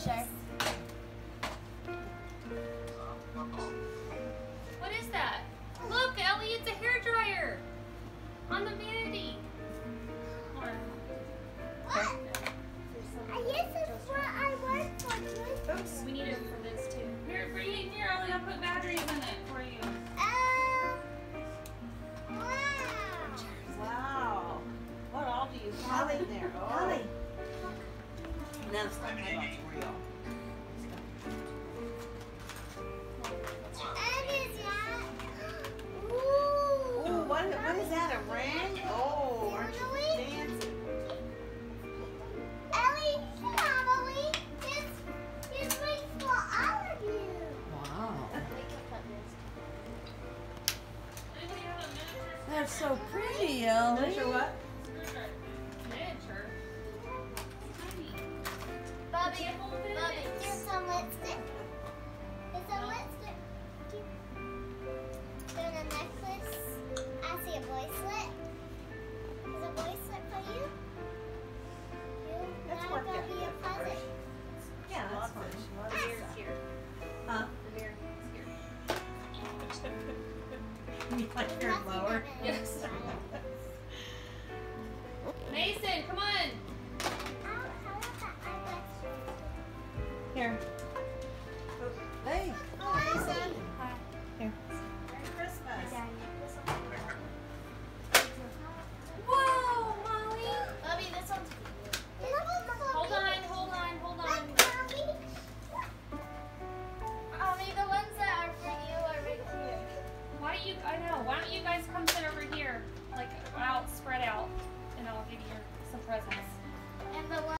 Sure. What is that? Look, Ellie, it's a hairdryer on the vanity. What? This is what I work for. Oops. We need it for this too. Here, here, Ellie, I'll put batteries in it for you. Wow. Wow. What all do you have in there? Oh. Now it's not real. And is that? Ooh, what is that, a ring? Oh, aren't you fancy? Ellie, Emily, this rings for all of you. Wow. Anybody have a miniature That's so pretty, Ellie. Miniature what? screwdriver? Miniature. Tiny. Bobby, Can't hold it in. here's some lipstick. Here's some lipstick. Then a necklace. I see a bracelet. There's a bracelet for you. That's Now worked I'll out give you a good. present. Yeah, that's fine. The mirror's here. Huh? The mirror is here. You like your Nothing blower? but a- Yes. Mason, come on. How about that eyelash? Here. Hey. Oh, Mason. Here. Merry Christmas. Whoa, Molly. Bobby, this one's for you. Hold on, hold on, hold on. Mommy, the ones that are for you are right here. Why don't you, I know, why don't you guys come sit over here, like out, spread out, and I'll give you some presents. And the one